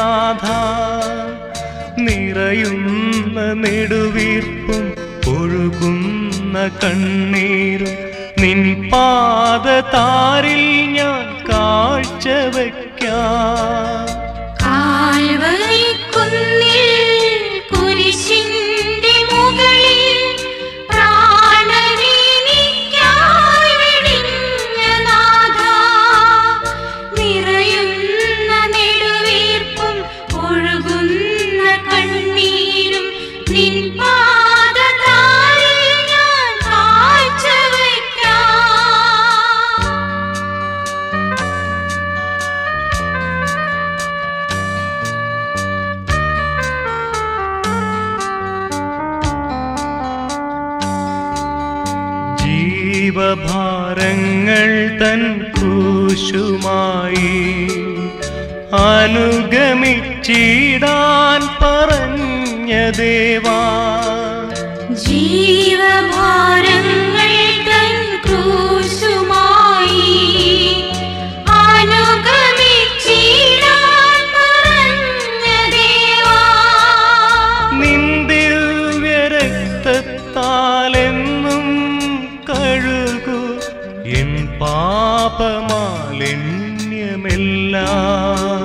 നാഥ. നിറയുന്ന നെടുവീർപ്പും ഒഴുകുന്ന കണ്ണീരും നിൻ പാദതാരിൽ ഞാൻ കാഴ്ചവെക്കാം. കുരിശിന്റെ മുകളിൽ പ്രാണനീനിക്കായി വെടിഞ്ഞ നാഥ. നിറയുന്ന നെടുവീർപ്പും ഒഴുകുന്ന കണ്ണീരും നിൻ പാദതാരിൽ ഞാൻ കാഴ്ചവെക്കാം. ജീവഭാരങ്ങൾ തൻ ക്രൂശുമായി അനുഗമിച്ചിടാൻ പറഞ്ഞ ദേവാ. ജീവഭാരങ്ങൾ തൻ ക്രൂശുമായി അനുഗമിച്ചിടാൻ പറഞ്ഞ ദേവാ. നിൻ ദിവ്യരക്തത്താലെന്നും കഴുകു എൻ പാപമാലിന്യമെല്ലാം.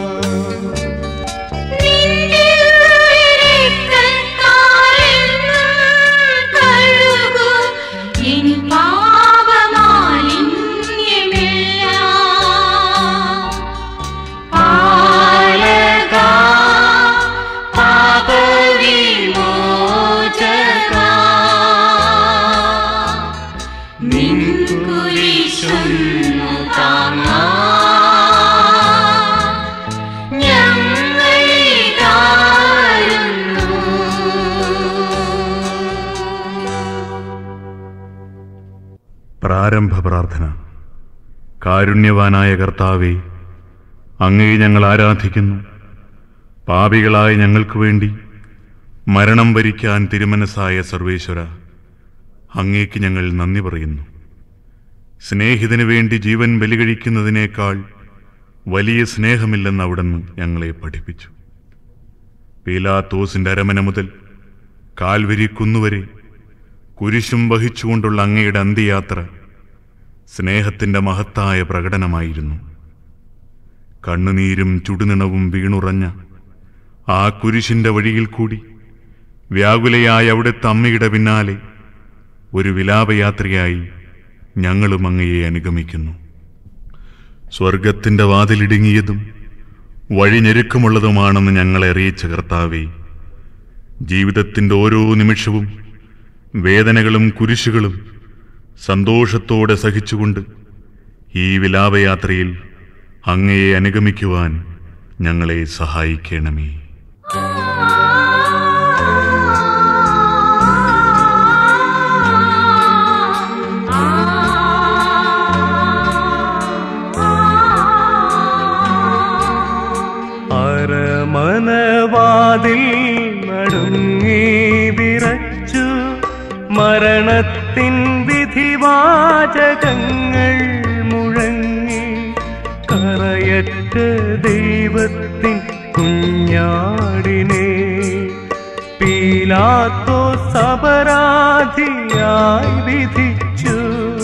പ്രാരംഭ പ്രാർത്ഥന. കാരുണ്യവാനായ കർത്താവേ, അങ്ങയെ ഞങ്ങൾ ആരാധിക്കുന്നു. പാപികളായ ഞങ്ങൾക്ക് വേണ്ടി മരണം വരിക്കാൻ തിരുമനസ്സായ സർവേശ്വര, അങ്ങേക്ക് ഞങ്ങൾ നന്ദി പറയുന്നു. സ്നേഹിതനു വേണ്ടി ജീവൻ ബലികഴിക്കുന്നതിനേക്കാൾ വലിയ സ്നേഹമില്ലെന്ന് അവിടുന്ന് ഞങ്ങളെ പഠിപ്പിച്ചു. പീലാത്തോസിന്റെ അരമന മുതൽ കാൽവരി കുന്നുവരെ കുരിശും വഹിച്ചുകൊണ്ടുള്ള അങ്ങയുടെ അന്ത്യയാത്ര സ്നേഹത്തിന്റെ മഹത്തായ പ്രകടനമായിരുന്നു. കണ്ണുനീരും ചുടുനിണവും വീണുറഞ്ഞ ആ കുരിശിന്റെ വഴിയിൽ കൂടി വ്യാകുലയായ അവിടുത്തെ അമ്മയുടെ പിന്നാലെ ഒരു വിലാപയാത്രയായി ഞങ്ങളും അങ്ങയെ അനുഗമിക്കുന്നു. സ്വർഗത്തിന്റെ വാതിലിടുങ്ങിയതും വഴി ഞെരുക്കമുള്ളതുമാണെന്ന് ഞങ്ങളെ അറിയിച്ച കർത്താവേ, ജീവിതത്തിന്റെ ഓരോ നിമിഷവും വേദനകളും കുരിശുകളും സന്തോഷത്തോടെ സഹിച്ചുകൊണ്ട് ഈ വിലാപയാത്രയിൽ അങ്ങയെ അനുഗമിക്കുവാൻ ഞങ്ങളെ സഹായിക്കണമേ. അരമനവാതിൽ നടുങ്ങി വിറച്ചു മരണത്തിൻ വിധിവാചകങ്ങൾ മുഴങ്ങി. കറയറ്റ ദൈവത്തിൻ കുഞ്ഞാടിനെ പീലാത്തോസ് അപരാധിയായി വിധിച്ചു.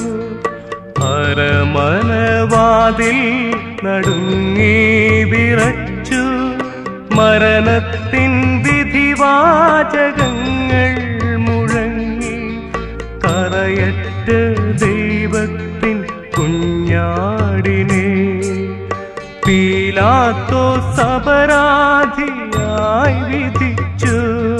അരമനവാതിൽ നടുങ്ങി വിറച്ചു മരണത്തിൻ വിധിവാചകങ്ങൾ മുഴങ്ങി. കറയറ്റ ദൈവത്തിൻ കുഞ്ഞാടിനെ പീലാത്തോസ് അപരാധിയായി വിധിച്ചു.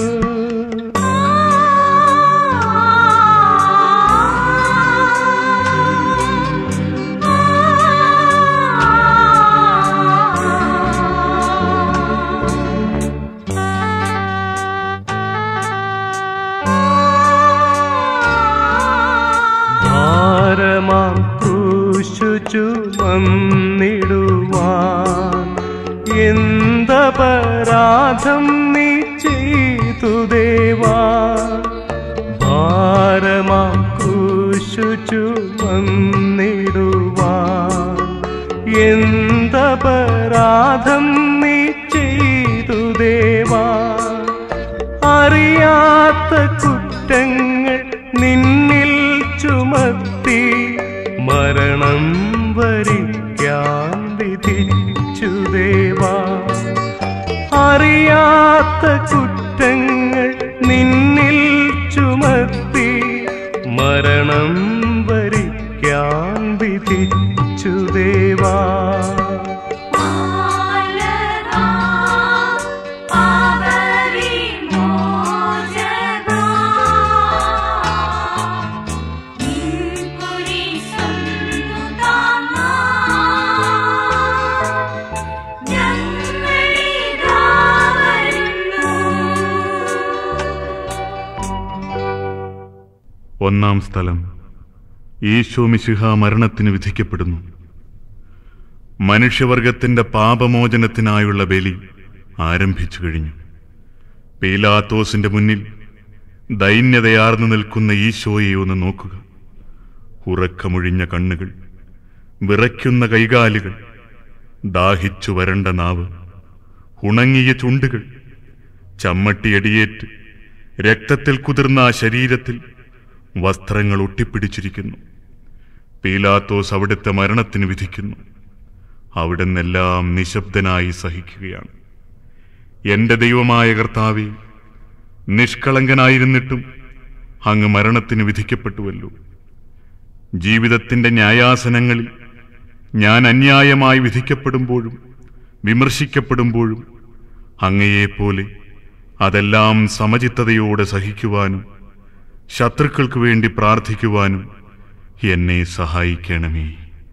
ഭാരമാം ക്രൂശു ചുമന്നിടുവാൻ എന്തപരാധം നീ ചെയ്തു ദേവാ. ഭാരമാം ക്രൂശു ചുമന്നിടുവാൻ എന്തപരാധം നീ ചെയ്തു ദേവാ. അറിയാത്ത കുറ്റങ്ങൾ നിന്നിൽ ചുമത്തി മരണം വരിക്കാൻ വിധിച്ചു ദേവാ. അറിയാത്ത കുറ്റങ്ങൾ നിന്നിൽ ചുമത്തി മരണം വരിക്കാൻ വിധിച്ചു ദേവാ. ഒന്നാം സ്ഥലം, ഈശോ മിശിഹ മരണത്തിന് വിധിക്കപ്പെടുന്നു. മനുഷ്യവർഗത്തിന്റെ പാപമോചനത്തിനായുള്ള ബലി ആരംഭിച്ചു കഴിഞ്ഞു. പീലാത്തോസിന്റെ മുന്നിൽ ദൈന്യതയാർന്നു നിൽക്കുന്ന ഈശോയെ ഒന്ന് നോക്കുക. ഉറക്കമൊഴിഞ്ഞ കണ്ണുകൾ, വിറയ്ക്കുന്ന കൈകാലുകൾ, ദാഹിച്ചു വരണ്ട നാവ്, ഉണങ്ങിയ ചുണ്ടുകൾ, ചമ്മട്ടിയടിയേറ്റ് രക്തത്തിൽ കുതിർന്ന ആ ശരീരത്തിൽ വസ്ത്രങ്ങൾ ഒട്ടിപ്പിടിച്ചിരിക്കുന്നു. പീലാത്തോസ് അവിടുത്തെ മരണത്തിന് വിധിക്കുന്നു. അവിടുന്നെല്ലാം നിശബ്ദനായി സഹിക്കുകയാണ്. എന്റെ ദൈവമായ കർത്താവേ, നിഷ്കളങ്കനായിരുന്നിട്ടും അങ്ങ് മരണത്തിന് വിധിക്കപ്പെട്ടുവല്ലോ. ജീവിതത്തിന്റെ ന്യായാസനങ്ങളിൽ ഞാൻ അന്യായമായി വിധിക്കപ്പെടുമ്പോഴും വിമർശിക്കപ്പെടുമ്പോഴും അങ്ങയെപ്പോലെ അതെല്ലാം സമചിത്തതയോടെ സഹിക്കുവാനും ശത്രുക്കൾക്ക് വേണ്ടി പ്രാർത്ഥിക്കുവാനും എന്നെ സഹായിക്കണമേ.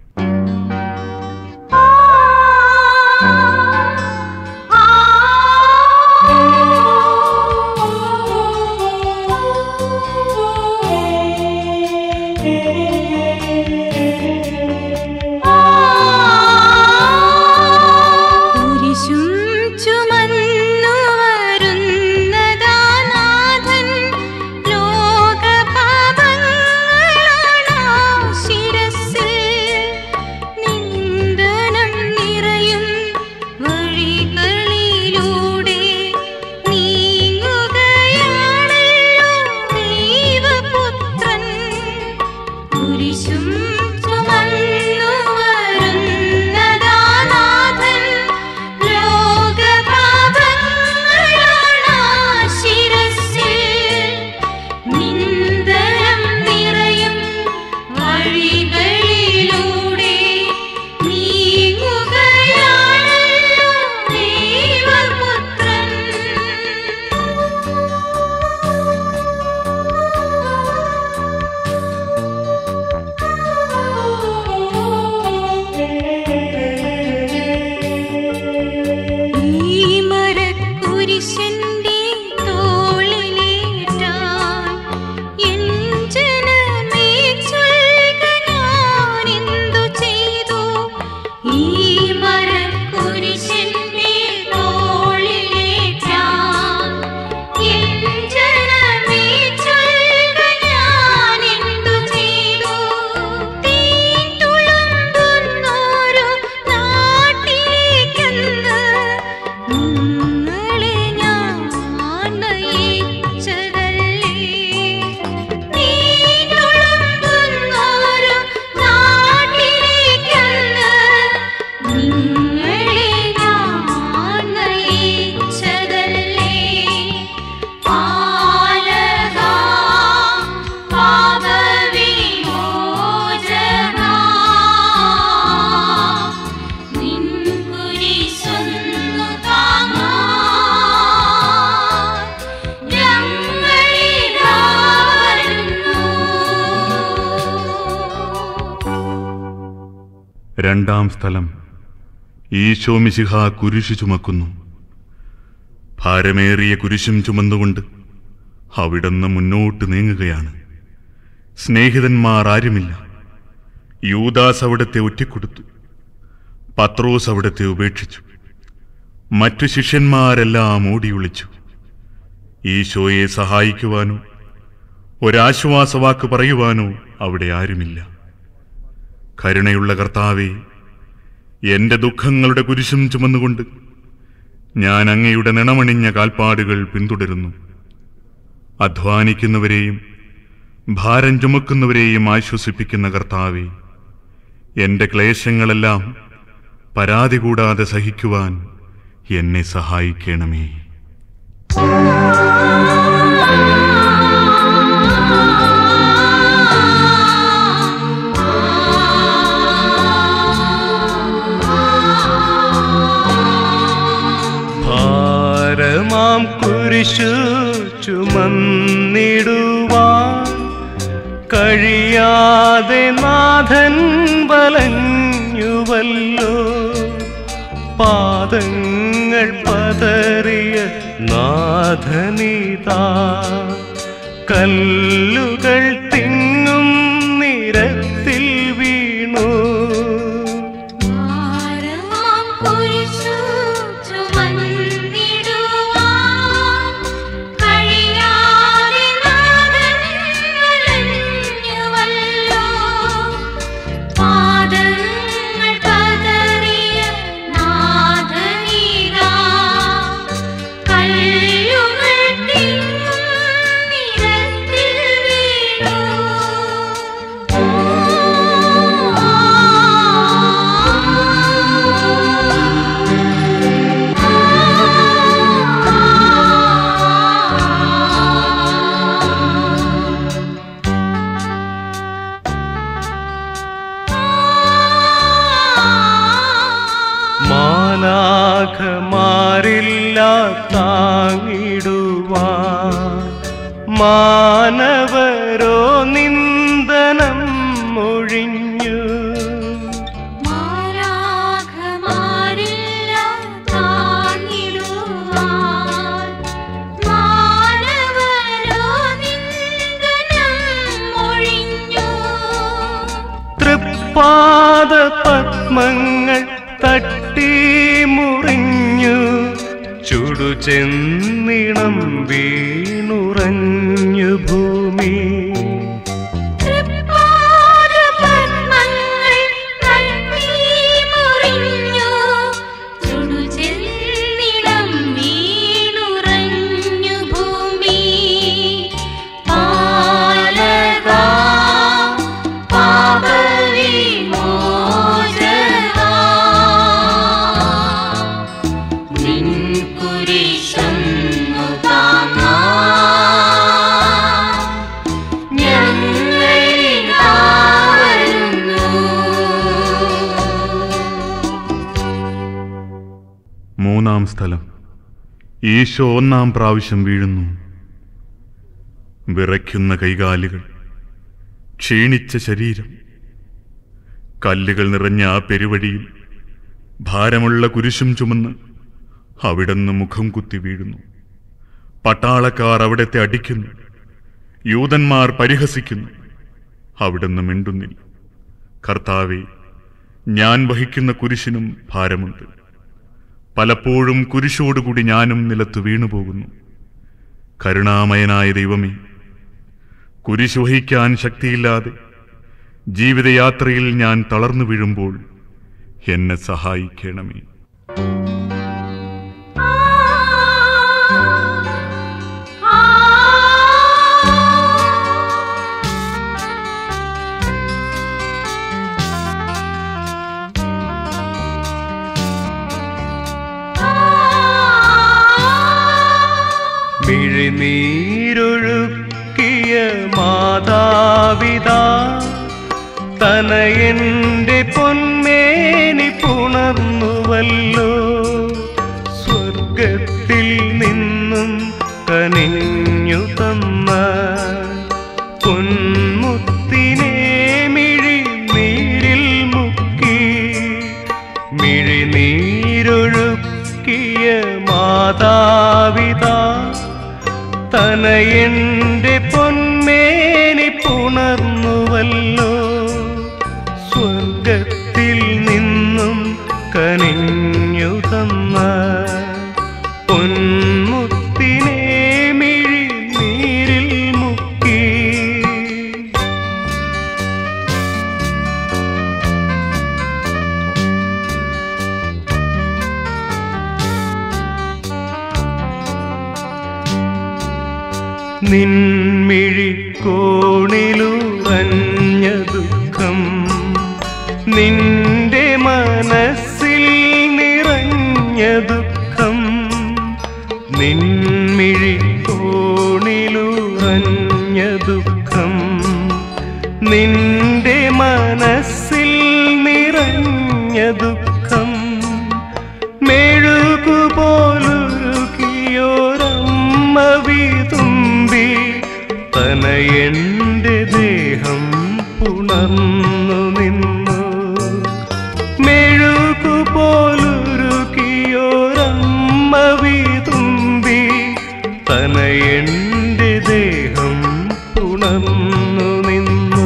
രണ്ടാം സ്ഥലം, ഈശോ മിശിഹ കുരിശു ചുമക്കുന്നു. ഭാരമേറിയ കുരിശും ചുമന്നുകൊണ്ട് അവിടുന്ന് മുന്നോട്ട് നീങ്ങുകയാണ്. സ്നേഹിതന്മാർ ആരുമില്ല. യൂദാസ് അവിടത്തെ ഒറ്റിക്കൊടുത്തു. പത്രോസ് അവിടത്തെ ഉപേക്ഷിച്ചു. മറ്റു ശിഷ്യന്മാരെല്ലാം ഓടിയൊളിച്ചു. ഈശോയെ സഹായിക്കുവാനോ ഒരാശ്വാസവാക്ക് പറയുവാനോ അവിടെ ആരുമില്ല. കരുണയുള്ള കർത്താവേ, എന്റെ ദുഃഖങ്ങളുടെ കുരിശും ചുമന്നുകൊണ്ട് ഞാൻ അങ്ങയുടെ നിണമണിഞ്ഞ കാൽപ്പാടുകൾ പിന്തുടരുന്നു. അധ്വാനിക്കുന്നവരെയും ഭാരം ചുമക്കുന്നവരെയും ആശ്വസിപ്പിക്കുന്ന കർത്താവേ, എന്റെ ക്ലേശങ്ങളെല്ലാം പരാതി കൂടാതെ സഹിക്കുവാൻ എന്നെ സഹായിക്കണമേ. ഭാരമാം കുരിശു ചുമന്നിടുവാൻ കഴിയാതെ നാഥൻ വലഞ്ഞുവല്ലോ. പാദങ്ങൾ പതറിയ നാഥനിതാ, കല്ലുകൾ തിങ്ങും നിരത്തിൽ വീണു. മാലാഖമാരില്ല താങ്ങിടുവാൻ, മാനവരോ നിന്ദനം മൊഴിഞ്ഞു. മാലാഖമാരില്ല താങ്ങിടുവാൻ, മാനവരോ നിന്ദനം മൊഴിഞ്ഞു. തൃപ്പാദ പത്മങ്ങൾ തട്ടി മുറിഞ്ഞു, ചുടുചെന്നിണം വീണുറഞ്ഞു ഭൂമി. മൂന്നാം സ്ഥലം. ഈശോ 1-ാം പ്രാവശ്യം വീഴുന്നു. വിറയ്ക്കുന്ന കൈകാലുകൾ, ക്ഷീണിച്ച ശരീരം, കല്ലുകൾ നിറഞ്ഞ ആ പെരുവഴിയിൽ ഭാരമുള്ള കുരിശും ചുമന്ന് അവിടുന്ന് മുഖം കുത്തി വീഴുന്നു. പട്ടാളക്കാർ അവിടത്തെ അടിക്കുന്നു, യൂതന്മാർ പരിഹസിക്കുന്നു. അവിടുന്ന് മിണ്ടുന്നില്ല. കർത്താവേ, ഞാൻ വഹിക്കുന്ന കുരിശിനും ഭാരമുണ്ട്. പലപ്പോഴും കുരിശോടുകൂടി ഞാനും നിലത്ത് വീണുപോകുന്നു. കരുണാമയനായ ദൈവമേ, കുരിശ് വഹിക്കാൻ ശക്തിയില്ലാതെ ജീവിതയാത്രയിൽ ഞാൻ തളർന്നു വീഴുമ്പോൾ എന്നെ സഹായിക്കണമേ. മിഴിനീരൊഴുക്കിയ മാതാപിതാ, തനയന്റെ പൊന്മേനി പുണർന്നുവല്ലോ. സ്വർഗത്തിൽ നിന്നും കനിഞ്ഞു തന്ന പൊന്മുത്തിനെ മിഴിനീരിൽ മുക്കി. മിഴിനീരൊഴുക്കിയ മാതാപിതാ, തനയന്റെ പൊന്മേനി പുണർന്നുവല്ലോ. സ്വർഗത്തിൽ നിന്നും കനിഞ്ഞു തന്ന പൊന്മുത്തിനെ മിഴിനീരിൽ മുക്കി. നിൻമിഴിക്കോണിലുറഞ്ഞ ദുഃഖം നിന്റെ മനസ്സിൽ നിറഞ്ഞ ദുഃഖം നിൻമിഴിക്കോണിലുറഞ്ഞ ദുഃഖം നിന്റെ മനസ്സിൽ നിറഞ്ഞ ദുഃഖം മെഴുകുപോലുരുകിയോരമ്മ വിതുമ്പി തനയന്റെ ദേഹം പുണർന്നു നിന്നു മെഴുകുപോലുരുകിയോരമ്മ വിതുമ്പി തനയന്റെ ദേഹം പുണർന്നു നിന്നു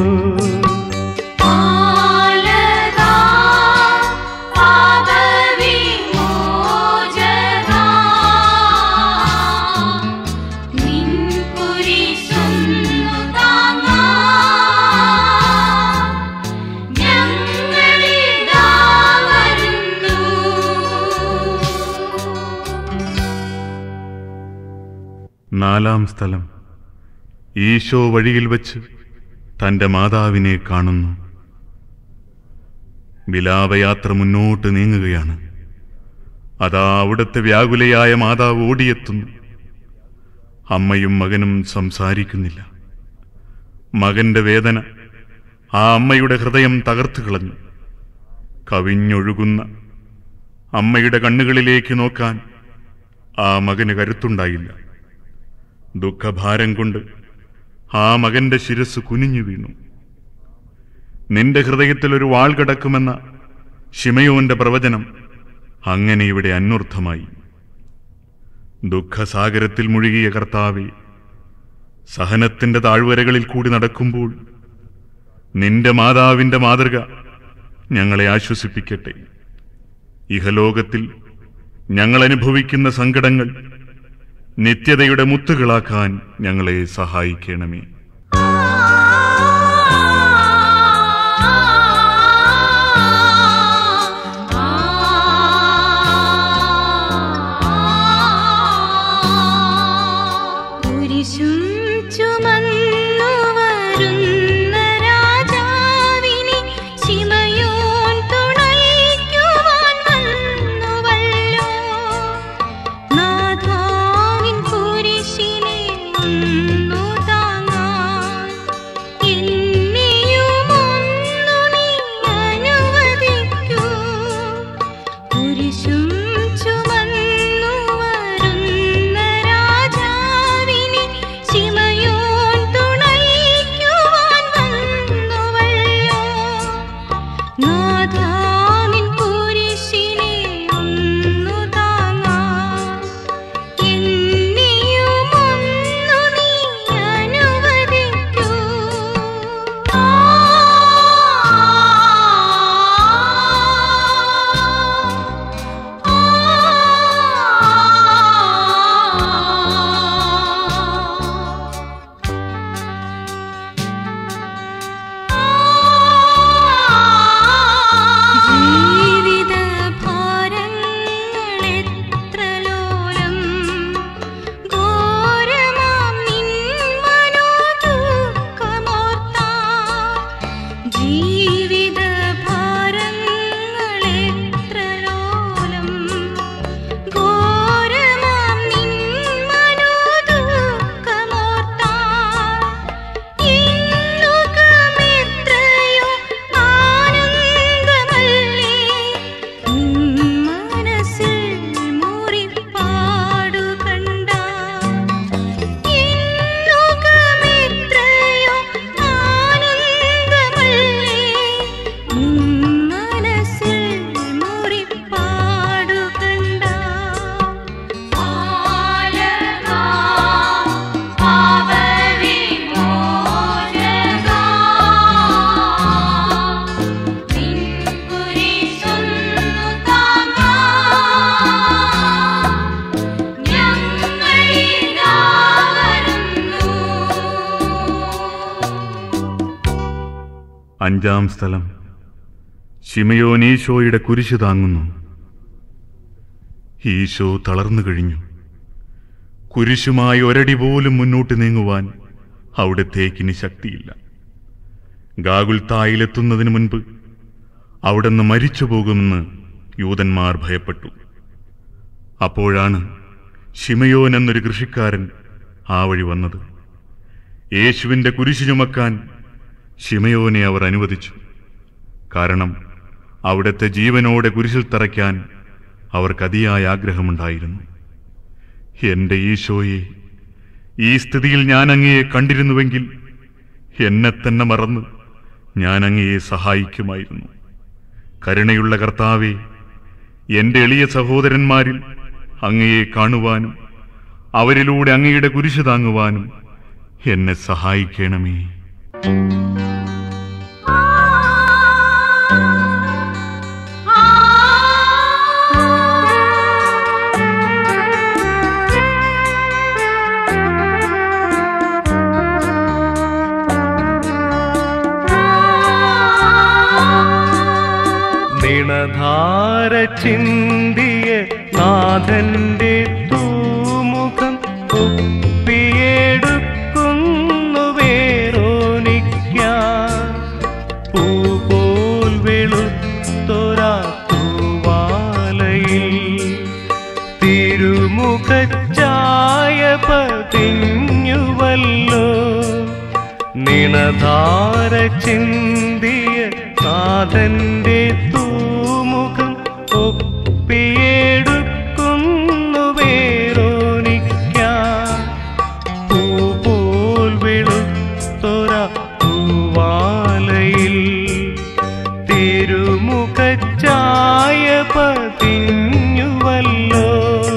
നാലാം സ്ഥലം. ഈശോ വഴിയിൽ വച്ച് തൻ്റെ മാതാവിനെ കാണുന്നു. വിലാപയാത്ര മുന്നോട്ട് നീങ്ങുകയാണ്. അതാ അവിടുത്തെ വ്യാകുലയായ മാതാവ് ഓടിയെത്തുന്നു. അമ്മയും മകനും സംസാരിക്കുന്നില്ല. മകന്റെ വേദന ആ അമ്മയുടെ ഹൃദയം തകർത്തു കളഞ്ഞു. കവിഞ്ഞൊഴുകുന്ന അമ്മയുടെ കണ്ണുകളിലേക്ക് നോക്കാൻ ആ മകന് കരുത്തുണ്ടായില്ല. ദുഃഖഭാരം കൊണ്ട് ആ മകന്റെ ശിരസ് കുനിഞ്ഞു വീണു. നിന്റെ ഹൃദയത്തിൽ ഒരു വാൾ കിടക്കുമെന്ന ശിമയോന്റെ പ്രവചനം അങ്ങനെ ഇവിടെ അന്വർത്ഥമായി. ദുഃഖസാഗരത്തിൽ മുഴുകിയ കർത്താവേ, സഹനത്തിന്റെ താഴ്വരകളിൽ കൂടി നടക്കുമ്പോൾ നിന്റെ മാതാവിന്റെ മാതൃക ഞങ്ങളെ ആശ്വസിപ്പിക്കട്ടെ. ഇഹലോകത്തിൽ ഞങ്ങൾ അനുഭവിക്കുന്ന സങ്കടങ്ങൾ നിത്യതയുടെ മുത്തുകളാക്കാൻ ഞങ്ങളെ സഹായിക്കണമേ. അഞ്ചാം സ്ഥലം. ശിമയോൻ ഈശോയുടെ കുരിശ് താങ്ങുന്നു. ഈശോ തളർന്നു കഴിഞ്ഞു. കുരിശുമായി ഒരടി പോലും മുന്നോട്ട് നീങ്ങുവാൻ അവിടത്തേക്കിനി ശക്തിയില്ല. ഗാഗുൽത്തായിലെത്തുന്നതിന് മുൻപ് അവിടുന്ന് മരിച്ചു പോകുമെന്ന് യൂതന്മാർ ഭയപ്പെട്ടു. അപ്പോഴാണ് ശിമയോൻ എന്നൊരു കൃഷിക്കാരൻ ആ വഴി വന്നത്. യേശുവിന്റെ കുരിശു ചുമക്കാൻ ശിമയോനെ അവർ അനുവദിച്ചു. കാരണം അവിടുത്തെ ജീവനോടെ കുരിശിൽ തറയ്ക്കാൻ അവർക്ക് അതിയായ ആഗ്രഹമുണ്ടായിരുന്നു. എന്റെ ഈശോയെ, ഈ സ്ഥിതിയിൽ ഞാൻ അങ്ങയെ കണ്ടിരുന്നുവെങ്കിൽ എന്നെ തന്നെ മറന്ന് ഞാൻ അങ്ങയെ സഹായിക്കുമായിരുന്നു. കരുണയുള്ള കർത്താവേ, എന്റെ എളിയ സഹോദരന്മാരിൽ അങ്ങയെ കാണുവാനും അവരിലൂടെ അങ്ങയുടെ കുരിശു താങ്ങുവാനും എന്നെ സഹായിക്കണമേ. നിണധാര ചിന്തിയ നാഥന്റെ തൂമുഖം ഒപ്പിയെടുക്കുന്നു വേറോനിക്കാൻ. പൂപോൽ വെളുത്തൊരാ തൂവാലയിൽ തിരുമുഖച്ചായ പതിഞ്ഞുവല്ലോ. നിണധാര ചിന്തിയ നാഥന്റെ തൂമുഖം ഒപ്പിയെടുക്കുന്നു വേറോനിക്കാൻ. പൂപോൽ വെളുത്തൊരാ തൂവാലയിൽ തിരുമുഖച്ചായ പതിഞ്ഞുവല്ലോ.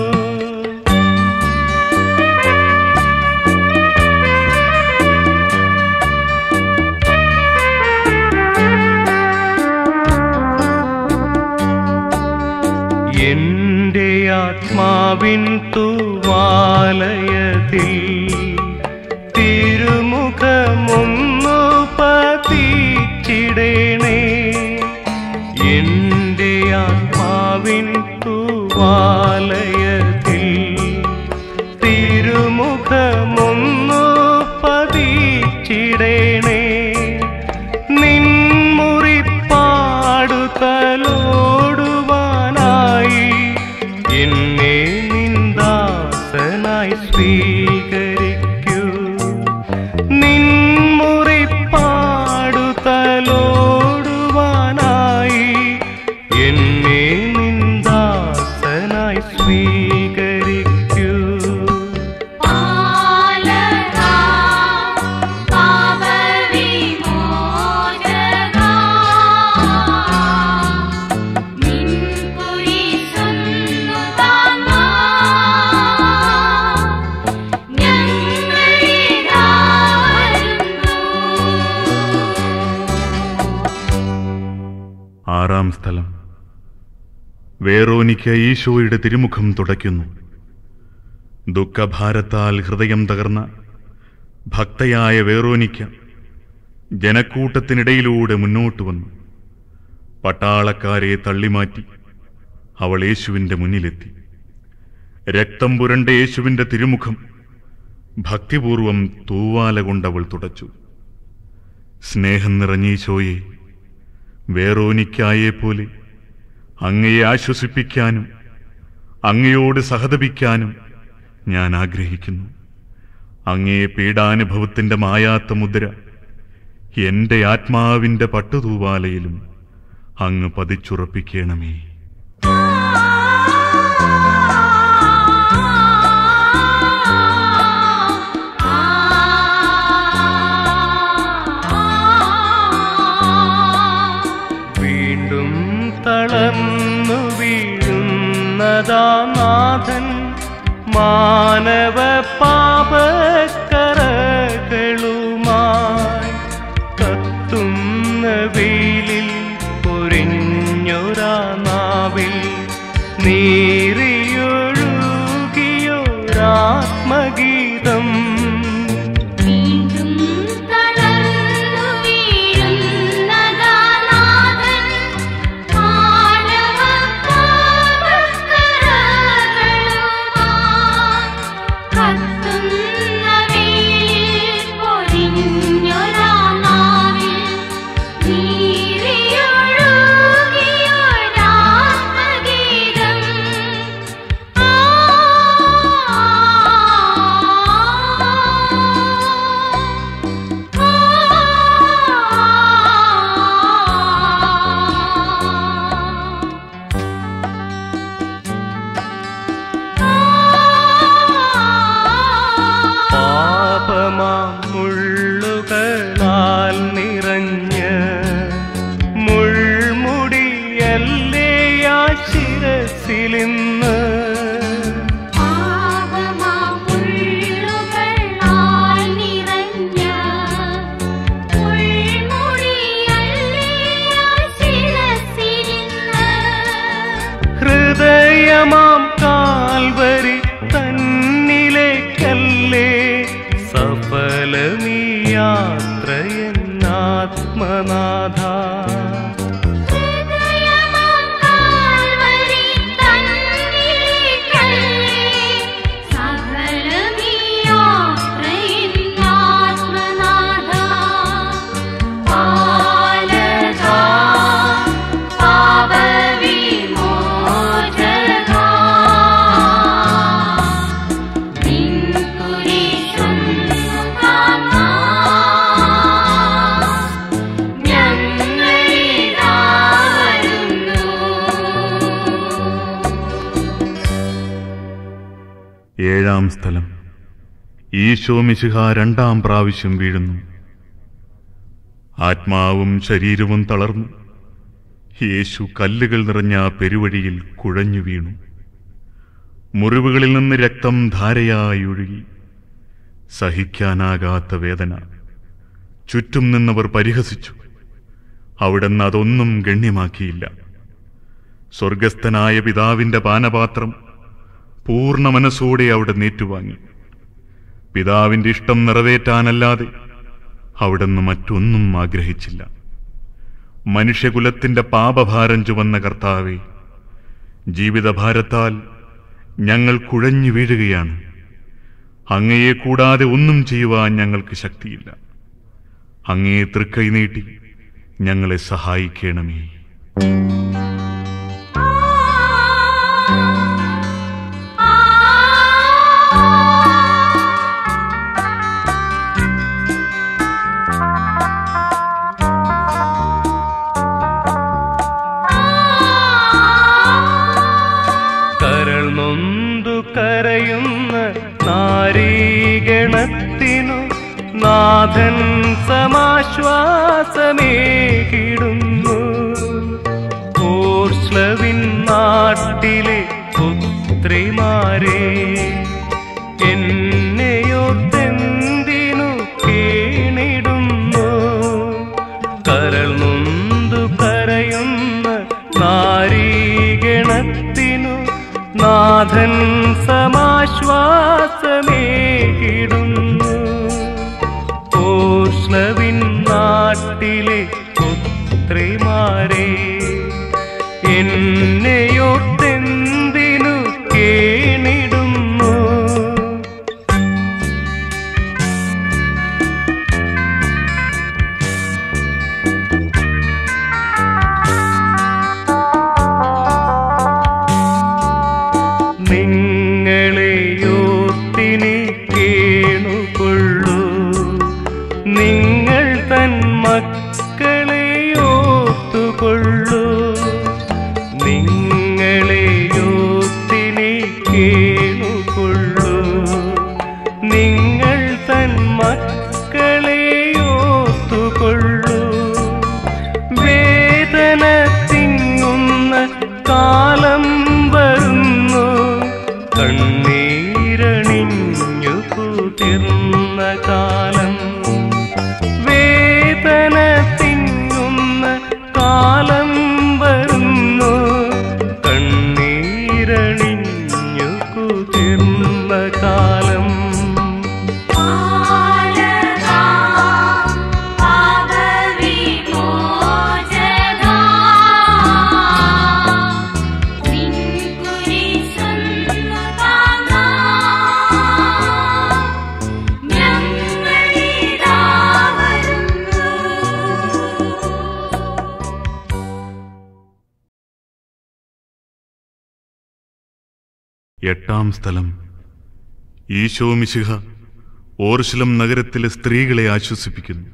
എന്റെ ആത്മാവിൻ തൂവാലയത്തിൽ തിരുമുഖമൊന്നു പതിച്ചിടണേ. എന്റെ ആത്മാവിൻ തൂവാലയത്തിൽ തിരുമുഖമൊന്നു പതിച്ചിടണേ. നിൻമുറിപ്പാടുതലോടുവാനായി എന്നെ നിന്ദാസനായി സ്വീകരിക്കൂ. നിൻമുറിപ്പാടുതലോടുവാനായി എന്നെ നിന്ദാസനായി സ്വീകരിക്കൂ. ആറാം സ്ഥലം. വേറോനിക്ക ഈശോയുടെ തിരുമുഖം തുടയ്ക്കുന്നു. ദുഃഖഭാരത്താൽ ഹൃദയം തകർന്ന ഭക്തയായ വേറോനിക്ക ജനക്കൂട്ടത്തിനിടയിലൂടെ മുന്നോട്ട് വന്നു. പട്ടാളക്കാരെ തള്ളിമാറ്റി അവൾ യേശുവിന്റെ മുന്നിലെത്തി. രക്തം പുരണ്ട യേശുവിന്റെ തിരുമുഖം ഭക്തിപൂർവം തൂവാല കൊണ്ടവൾ തുടച്ചു. സ്നേഹം നിറഞ്ഞ ഈശോയെ, വേറോനിക്കായെപ്പോലെ അങ്ങയെ ആശ്വസിപ്പിക്കാനും അങ്ങയോട് സഹതപിക്കാനും ഞാൻ ആഗ്രഹിക്കുന്നു. അങ്ങയെ പീഡാനുഭവത്തിന്റെ മായാത്ത മുദ്ര എന്റെ ആത്മാവിന്റെ പട്ടുതൂവാലയിലും അങ്ങ് പതിച്ചുറപ്പിക്കണമേ. വീണ്ടും തളർന്നു വീഴുന്നതാനാഥൻ മാനവ പാപക്കറകളുമായി കത്തുന്ന വെയിലിൽ പൊരിഞ്ഞൊരാ നാവിൽ നീറിയൊഴുകിയൊരാത്മഗീതം. ഏഴാം സ്ഥലം. ഈശോ മിശിഹ രണ്ടാം പ്രാവശ്യം വീഴുന്നു. ആത്മാവും ശരീരവും തളർന്നു യേശു കല്ലുകൾ നിറഞ്ഞ പെരുവഴിയിൽ കുഴഞ്ഞു വീണു. മുറിവുകളിൽ നിന്ന് രക്തം ധാരയായി ഒഴുകി. സഹിക്കാനാകാത്ത വേദന. ചുറ്റും നിന്നവർ പരിഹസിച്ചു. അവിടുന്ന് അതൊന്നും ഗണ്യമാക്കിയില്ല. സ്വർഗസ്ഥനായ പിതാവിന്റെ പാനപാത്രം പൂർണ്ണ മനസ്സോടെ അവിടെ നേറ്റുവാങ്ങി. പിതാവിന്റെ ഇഷ്ടം നിറവേറ്റാനല്ലാതെ അവിടുന്ന് മറ്റൊന്നും ആഗ്രഹിച്ചില്ല. മനുഷ്യകുലത്തിന്റെ പാപഭാരം ചുമന്ന കർത്താവേ, ജീവിതഭാരത്താൽ ഞങ്ങൾ കുഴഞ്ഞു വീഴുകയാണ്. അങ്ങയെ കൂടാതെ ഒന്നും ചെയ്യുവാൻ ഞങ്ങൾക്ക് ശക്തിയില്ല. അങ്ങയെ തൃക്കൈ നീട്ടി ഞങ്ങളെ സഹായിക്കണമേ. കരയുന്ന നാരീഗണത്തിനു നാഥൻ സമാശ്വാസമേകിടുന്നു. ഓർശ്ലവിൻ നാട്ടിലെ പുത്രിമാരെ, എന്നെയോർത്തെന്തിനു കേണിടുന്നു. കരൾ നൊന്തു കരയുന്ന നാരീഗണത്തിനു നാഥൻ സമാശ്വാസമേകിടുന്നു. ഓർശ്ലവിൻ നാട്ടിലെ പുത്രിമാരെ, എന്നെയോർത്തെന്തിനു കേണിടുന്നു. നിങ്ങളെയോർത്തിനി കേണുകൊള്ളൂ. നിങ്ങൾ തൻ മക്കളെയോർത്തുകൊള്ളൂ. നിങ്ങളെയോർത്തിനി കേണുകൊള്ളൂ. നിങ്ങൾ തൻ മക്കളെയോർത്തുകൊള്ളൂ. വേദന തിങ്ങുന്ന കാലം വരുന്നു. കണ്ണീരണിഞ്ഞു കുതിർന്ന കാലം. വേദന തിങ്ങുന്ന കാലം വരുന്നു. കണ്ണീരണിഞ്ഞു കുതിർന്ന കാലം. എട്ടാം സ്ഥലം. ഈശോ മിശിഹ ഓർശ്ലം നഗരത്തിലെ സ്ത്രീകളെ ആശ്വസിപ്പിക്കുന്നു.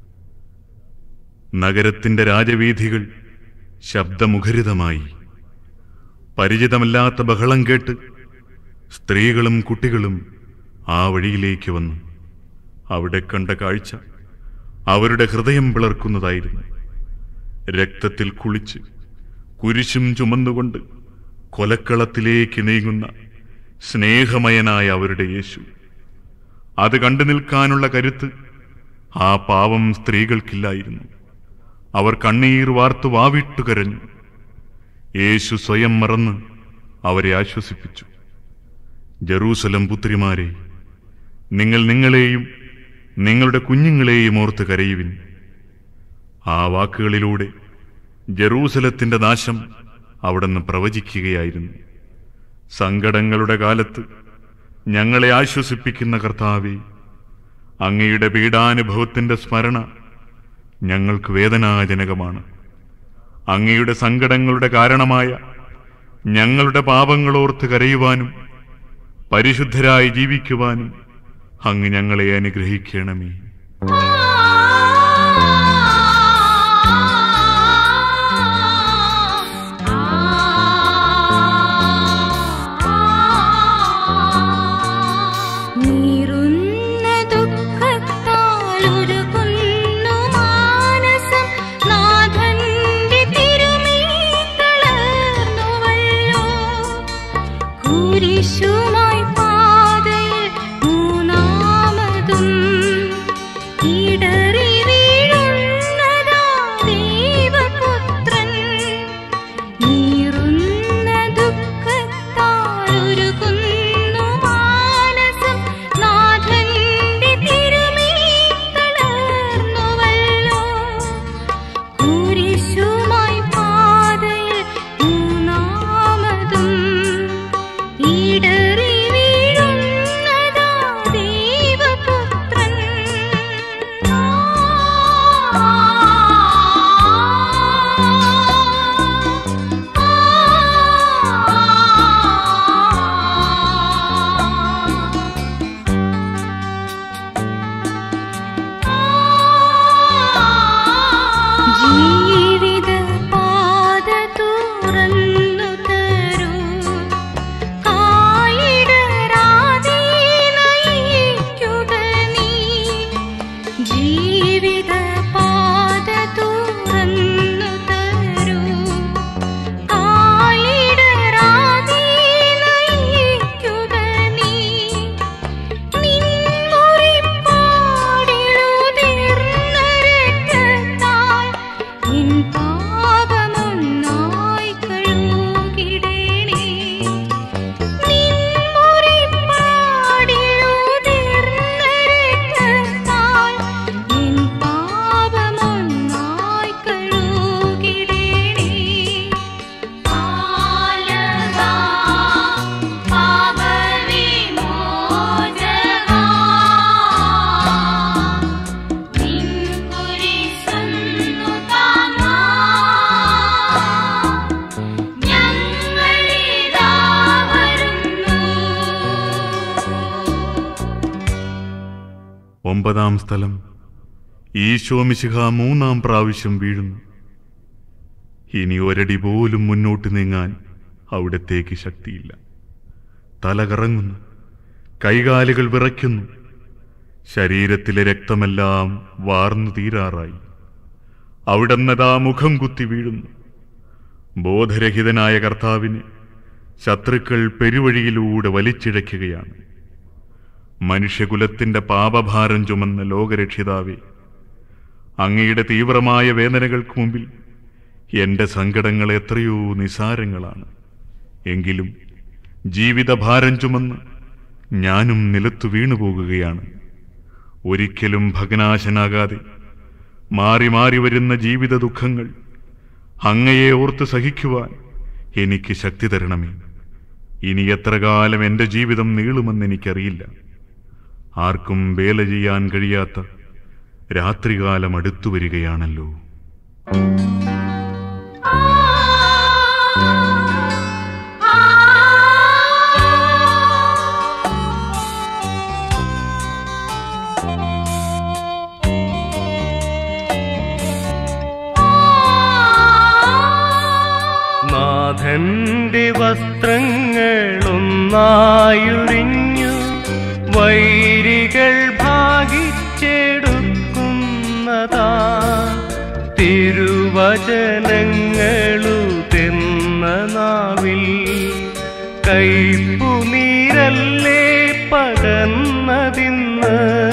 നഗരത്തിന്റെ രാജവീഥികൾ ശബ്ദമുഖരിതമായി. പരിചിതമല്ലാത്ത ബഹളം കേട്ട് സ്ത്രീകളും കുട്ടികളും ആ വഴിയിലേക്ക് വന്നു. അവിടെ കണ്ട കാഴ്ച അവരുടെ ഹൃദയം പിളർക്കുന്നതായിരുന്നു. രക്തത്തിൽ കുളിച്ച് കുരിശും ചുമന്നുകൊണ്ട് കൊലക്കളത്തിലേക്ക് നീങ്ങുന്ന സ്നേഹമയനായ അവരുടെ യേശു. അത് കണ്ടു നിൽക്കാനുള്ള കരുത്ത് ആ പാവം സ്ത്രീകൾക്കില്ലായിരുന്നു. അവർ കണ്ണീർ വാർത്തു വാവിട്ടു കരഞ്ഞു. യേശു സ്വയം മറന്ന് അവരെ ആശ്വസിപ്പിച്ചു. ജെറൂസലം പുത്രിമാരെ, നിങ്ങൾ നിങ്ങളെയും നിങ്ങളുടെ കുഞ്ഞുങ്ങളെയും ഓർത്ത് കരയുവിൻ. ആ വാക്കുകളിലൂടെ ജെറൂസലത്തിന്റെ നാശം അവിടുന്ന് പ്രവചിക്കുകയായിരുന്നു. സങ്കടങ്ങളുടെ കാലത്ത് ഞങ്ങളെ ആശ്വസിപ്പിക്കുന്ന കർത്താവേ, അങ്ങയുടെ പീഡാനുഭവത്തിന്റെ സ്മരണ ഞങ്ങൾക്ക് വേദനാജനകമാണ്. അങ്ങയുടെ സങ്കടങ്ങളുടെ കാരണമായ ഞങ്ങളുടെ പാപങ്ങളോർത്ത് കരയുവാനും പരിശുദ്ധരായി ജീവിക്കുവാനും അങ്ങ് ഞങ്ങളെ അനുഗ്രഹിക്കണമേ. 9-ാം സ്ഥലം. ഈശോമിശിഹ 3-ാം പ്രാവശ്യം വീഴുന്നു. ഇനി ഒരടി പോലും മുന്നോട്ട് നീങ്ങാൻ അവിടത്തേക്ക് ശക്തിയില്ല. തല കറങ്ങുന്നു, കൈകാലുകൾ വിറയ്ക്കുന്നു, ശരീരത്തിലെ രക്തമെല്ലാം വാർന്നു തീരാറായി. അവിടുന്നതാ മുഖം കുത്തി വീഴുന്നു. ബോധരഹിതനായ കർത്താവിനെ ശത്രുക്കൾ പെരുവഴിയിലൂടെ വലിച്ചിഴയ്ക്കുകയാണ്. മനുഷ്യകുലത്തിന്റെ പാപഭാരം ചുമന്ന ലോകരക്ഷിതാവേ, അങ്ങയുടെ തീവ്രമായ വേദനകൾക്ക് മുമ്പിൽ എന്റെ സങ്കടങ്ങൾ എത്രയോ നിസാരങ്ങളാണ്. എങ്കിലും ജീവിതഭാരം ചുമന്ന് ഞാനും നിലത്തു വീണുപോകുകയാണ്. ഒരിക്കലും ഭഗ്നാശനാകാതെ മാറി മാറി വരുന്ന ജീവിത ദുഃഖങ്ങൾ അങ്ങയെ ഓർത്ത് സഹിക്കുവാൻ എനിക്ക് ശക്തി തരണമേ. ഇനി എത്ര കാലം എന്റെ ജീവിതം നീളുമെന്ന് എനിക്കറിയില്ല. ആർക്കും വേല ചെയ്യാൻ കഴിയാത്ത രാത്രികാലം അടുത്തു വരികയാണല്ലോ. നാഥന്റെ വസ്ത്രങ്ങളൊന്നായുരിഞ്ഞു വൈരികൾ ഭാഗിച്ചെടുക്കുന്നതാ. തിരുവചനങ്ങളുതിർന്ന നാവിൽ കൈപ്പുനീരല്ലേ പകർന്നതിന്ന്.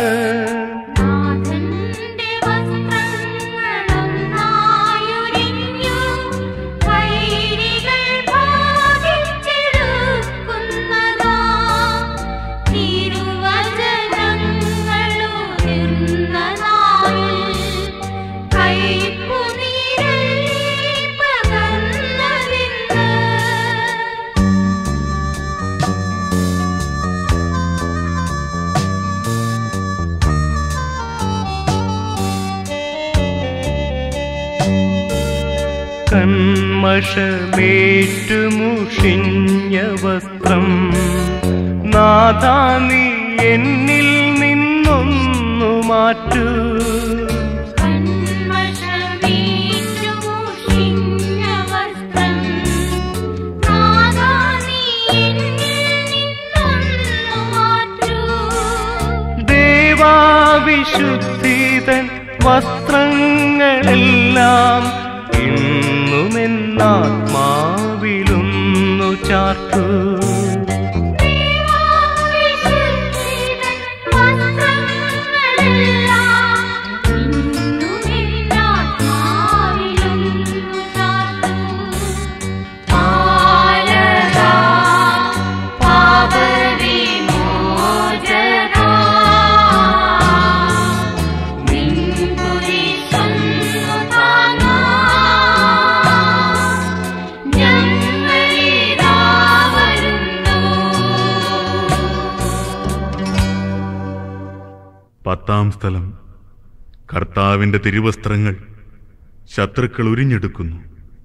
കന്മഷമേറ്റുമുഷിഞ്ഞ വസ്ത്രം നാഥാ, നീ എന്നിൽ നിന്നൊന്നു മാറ്റൂ. ദേവാവിശുദ്ധിതൻ വസ്ത്രങ്ങളെല്ലാം ഇന്നുമെന്നാത്മാവിലൊന്നു ചാർത്തു. പത്താം സ്ഥലം. കർത്താവിന്റെ തിരുവസ്ത്രങ്ങൾ ശത്രുക്കൾ ഉരിഞ്ഞെടുക്കുന്നു.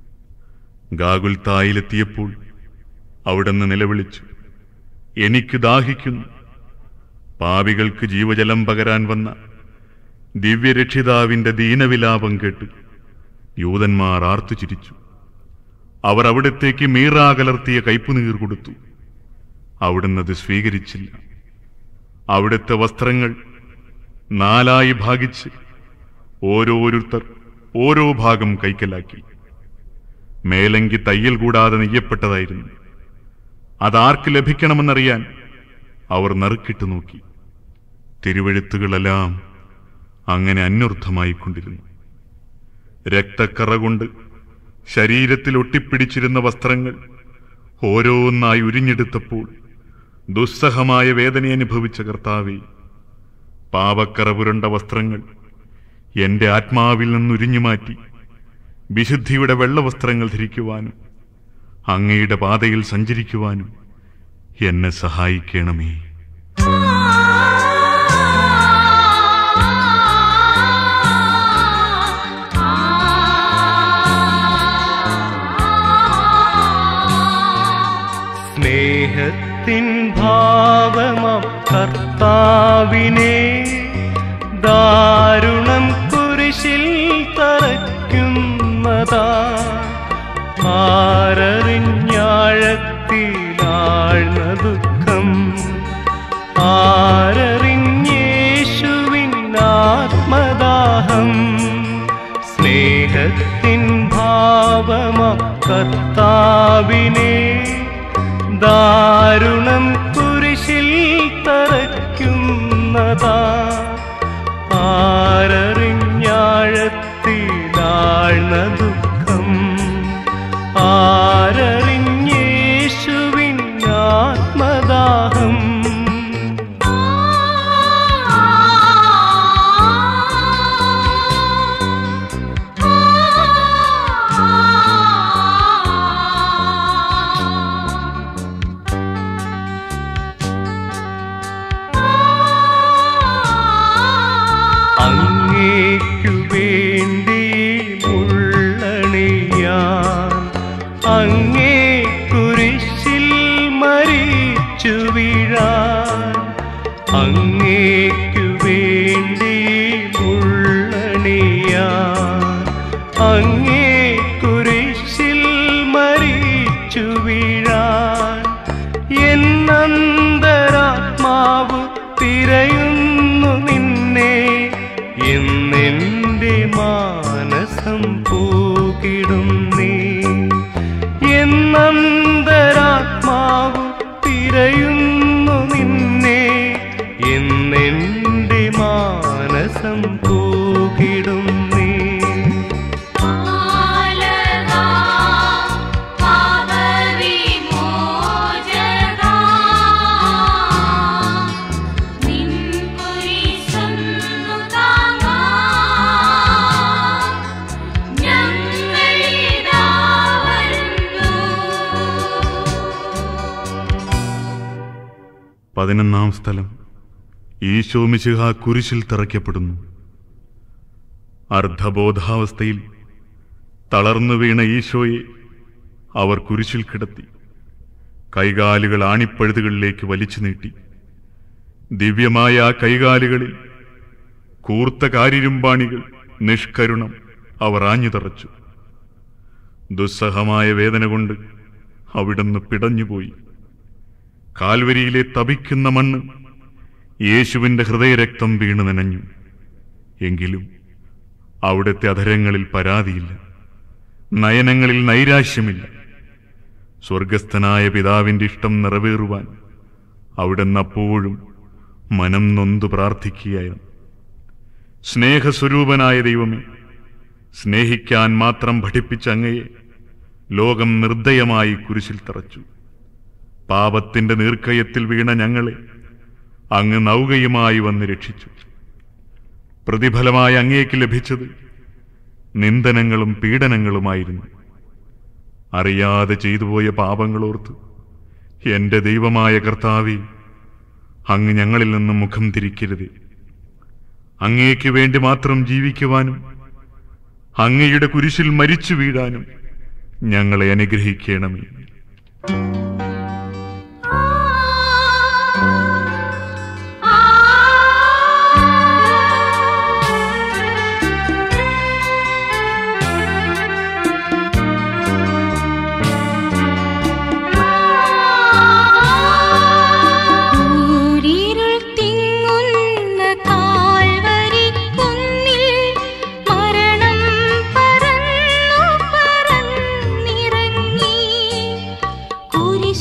ഗാഗുൽത്തായിലെത്തിയപ്പോൾ അവിടുന്ന് നിലവിളിച്ചു, എനിക്ക് ദാഹിക്കുന്നു. പാപികൾക്ക് ജീവജലം പകരാൻ വന്ന ദിവ്യരക്ഷിതാവിന്റെ ദീനവിലാപം കേട്ട് യൂതന്മാർ ആർത്തു ചിരിച്ചു. അവർ അവിടത്തേക്ക് മീറാ കലർത്തിയ കയ്പുനീർ കൊടുത്തു. അവിടുന്നത് സ്വീകരിച്ചില്ല. അവിടുത്തെ വസ്ത്രങ്ങൾ 4 ഭാഗിച്ച് ഓരോരുത്തർ ഓരോ ഭാഗം കൈക്കലാക്കി. മേലങ്കി തയ്യൽ കൂടാതെ നെയ്യപ്പെട്ടതായിരുന്നു. അതാർക്ക് ലഭിക്കണമെന്നറിയാൻ അവർ നറുക്കിട്ട് നോക്കി. തിരുവെഴുത്തുകളെല്ലാം അങ്ങനെ അന്വർത്ഥമായിക്കൊണ്ടിരുന്നു. രക്തക്കറ കൊണ്ട് ശരീരത്തിൽ ഒട്ടിപ്പിടിച്ചിരുന്ന വസ്ത്രങ്ങൾ ഓരോന്നായി ഉരിഞ്ഞെടുത്തപ്പോൾ ദുസ്സഹമായ വേദന അനുഭവിച്ച കർത്താവേ, പാപക്കറ പുരണ്ട വസ്ത്രങ്ങൾ എന്റെ ആത്മാവിൽ നിന്നുരിഞ്ഞുമാറ്റി വിശുദ്ധിയുടെ വെള്ളവസ്ത്രങ്ങൾ ധരിക്കുവാനും അങ്ങയുടെ പാതയിൽ സഞ്ചരിക്കുവാനും എന്നെ സഹായിക്കണമേ. സ്നേഹത്തിൻ ഭാവമാം കർത്താവിനെ ആരറിഞ്ഞേശുവിൻ ആത്മദാഹം സ്നേഹത്തിൻ ഭാവമാ കർത്താവിനെ ദാരുണം കുരിശിൽ തറയ്ക്കുന്നതാ ആരറിഞ്ഞാഴത്തിലാഴ്ന്ന ദുഃഖം ആരറിഞ്ഞേശുവിൻ ആത്മദാഹം അങ്ങേക്കു വേണ്ടി മുള്ളണിയാൻ അങ്ങേ കുരിശിൽ മരിച്ചു വീഴാൻ അങ്ങേക്കു വേണ്ടി മുള്ളണിയാൻ അങ്ങേ കുരിശിൽ മരിച്ചു വീഴാൻ എന്നന്തരാത്മാവ് തിരയുന്നു നിന്നെ എന്നെൻ്റെ മാനസം പൂകിടും നീ എന്നന്തരാത്മാവ് തിരയുന്നു നിന്നെ എന്നെൻ്റെ മാനസം പൂകിടും നീ പതിനൊന്നാം സ്ഥലം. ഈശോ മിശിഹാ കുരിശിൽ തറയ്ക്കപ്പെടുന്നു. അർദ്ധബോധാവസ്ഥയിൽ തളർന്നു വീണ ഈശോയെ അവർ കുരിശിൽ കിടത്തി. കൈകാലുകൾ ആണിപ്പഴുതുകളിലേക്ക് വലിച്ചു നീട്ടി. ദിവ്യമായ ആ കൈകാലുകളിൽ കൂർത്ത കാരിരുമ്പാണികൾ നിഷ്കരുണം അവർ ആഞ്ഞു തറച്ചു. ദുസ്സഹമായ വേദന കൊണ്ട് അവിടുന്ന് പിടഞ്ഞുപോയി. കാൽവരിയിലെ തപിക്കുന്ന മണ്ണ് യേശുവിൻ്റെ ഹൃദയരക്തം വീണു നനഞ്ഞു. എങ്കിലും അവിടുത്തെ അധരങ്ങളിൽ പരാതിയില്ല, നയനങ്ങളിൽ നൈരാശ്യമില്ല. സ്വർഗസ്ഥനായ പിതാവിൻ്റെ ഇഷ്ടം നിറവേറുവാൻ അവിടുന്ന് അപ്പോഴും മനം നൊന്തു പ്രാർത്ഥിക്കുകയായിരുന്നു. സ്നേഹസ്വരൂപനായ ദൈവമേ, സ്നേഹിക്കാൻ മാത്രം പഠിപ്പിച്ച അങ്ങയെ ലോകം നിർദ്ദയമായി കുരിശിൽ തറച്ചു. പാപത്തിന്റെ നീർക്കയത്തിൽ വീണ ഞങ്ങളെ അങ്ങ് നൗകയുമായി വന്ന് രക്ഷിച്ചു. പ്രതിഫലമായി അങ്ങേക്ക് ലഭിച്ചത് നിന്ദനങ്ങളും പീഡനങ്ങളുമായിരുന്നു. അറിയാതെ ചെയ്തുപോയ പാപങ്ങളോർത്ത് എന്റെ ദൈവമായ കർത്താവേ, അങ്ങ് ഞങ്ങളിൽ നിന്നും മുഖം തിരിക്കരുത്. അങ്ങേക്ക് വേണ്ടി മാത്രം ജീവിക്കുവാനും അങ്ങയുടെ കുരിശിൽ മരിച്ചു വീഴാനും ഞങ്ങളെ അനുഗ്രഹിക്കണമേ. കുരിശ്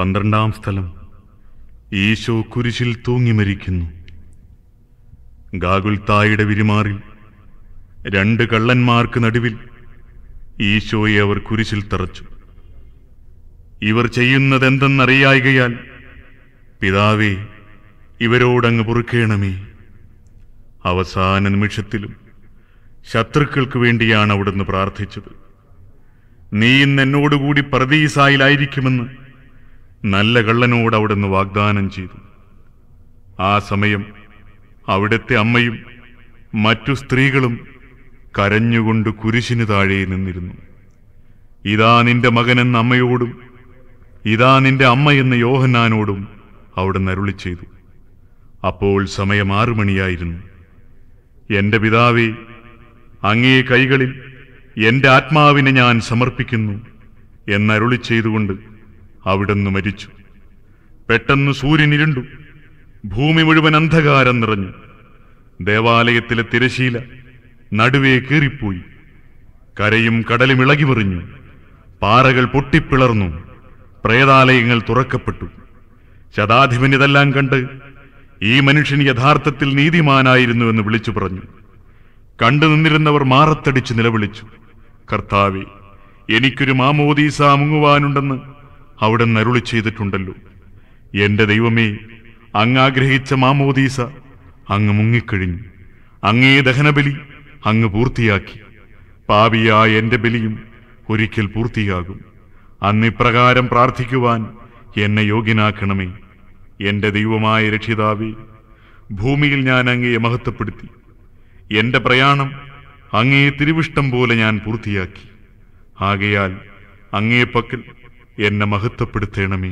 12-ാം സ്ഥലം. ഈശോ കുരിശിൽ തൂങ്ങി മരിക്കുന്നു. ഗാഗുൽത്തായുടെ വിരിമാറിൽ 2 കള്ളന്മാർക്ക് നടുവിൽ ഈശോയെ അവർ കുരിശിൽ തറച്ചു. ഇവർ ചെയ്യുന്നതെന്തെന്നറിയായികയാൽ, പിതാവേ, ഇവരോടങ്ങ് പൊറുക്കേണമേ. അവസാന നിമിഷത്തിലും ശത്രുക്കൾക്ക് വേണ്ടിയാണ് അവിടുന്ന് പ്രാർത്ഥിച്ചത്. നീ ഇന്ന് എന്നോടുകൂടി പർദീസായിലായിരിക്കുമെന്ന് നല്ല കള്ളനോട് അവിടുന്ന് വാഗ്ദാനം ചെയ്തു. ആ സമയം അവിടുത്തെ അമ്മയും മറ്റു സ്ത്രീകളും കരഞ്ഞുകൊണ്ട് കുരിശിന് താഴെ നിന്നിരുന്നു. ഇതാ നിന്റെ മകനെന്ന അമ്മയോടും ഇതാ നിന്റെ അമ്മയെന്ന യോഹന്നാനോടും അവിടുന്ന് അരുളി ചെയ്തു. അപ്പോൾ സമയം 6 മണിയായിരുന്നു. എന്റെ പിതാവേ, അങ്ങേ കൈകളിൽ എന്റെ ആത്മാവിനെ ഞാൻ സമർപ്പിക്കുന്നു എന്നരുളി ചെയ്തുകൊണ്ട് അവിടുന്ന് മരിച്ചു. പെട്ടെന്ന് സൂര്യൻ ഇരുണ്ടു, ഭൂമി മുഴുവൻ അന്ധകാരം നിറഞ്ഞു. ദേവാലയത്തിലെ തിരശീല നടുവേ കീറിപ്പോയി. കരയും കടലും ഇളകിമറിഞ്ഞു. പാറകൾ പൊട്ടിപ്പിളർന്നു. പ്രേതാലയങ്ങൾ തുറക്കപ്പെട്ടു. ശതാധിപൻ ഇതെല്ലാം കണ്ട് ഈ മനുഷ്യൻ യഥാർത്ഥത്തിൽ നീതിമാനായിരുന്നുവെന്ന് വിളിച്ചു പറഞ്ഞു. കണ്ടു നിന്നിരുന്നവർ മാറത്തടിച്ച് നിലവിളിച്ചു, കർത്താവേ, എനിക്കൊരു മാമോദീസ മുങ്ങുവാനുണ്ടെന്ന് അവിടുന്ന് അരുളി ചെയ്തിട്ടുണ്ടല്ലോ. എന്റെ ദൈവമേ, അങ്ങ് ആഗ്രഹിച്ച മാമോദീസ അങ്ങ് മുങ്ങിക്കഴിഞ്ഞു. അങ്ങേ ദഹനബലി അങ്ങ് പൂർത്തിയാക്കി. പാപിയായ എന്റെ ബലിയും ഒരിക്കൽ പൂർത്തിയാകും. അന്നിപ്രകാരം പ്രാർത്ഥിക്കുവാൻ എന്നെ യോഗ്യനാക്കണമേ. എന്റെ ദൈവമായ രക്ഷിതാവേ, ഭൂമിയിൽ ഞാൻ അങ്ങയെ മഹത്വപ്പെടുത്തി. എന്റെ പ്രയാണം അങ്ങേ തിരുവിഷ്ടം പോലെ ഞാൻ പൂർത്തിയാക്കി. ആകയാൽ അങ്ങേ പക്കൽ എന്നെ മഹത്വപ്പെടുത്തേണമേ.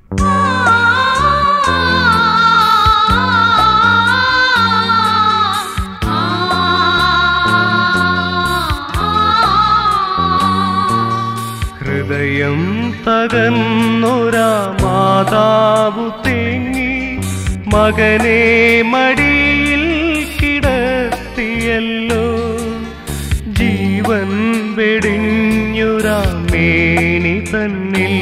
ഹൃദയം തകർന്നൊരാ മാതാവു തേങ്ങി മകനെ മടിയിൽ കിടത്തിയല്ലോ. ജീവൻ വെടിഞ്ഞൊരാ മേനി തന്നിൽ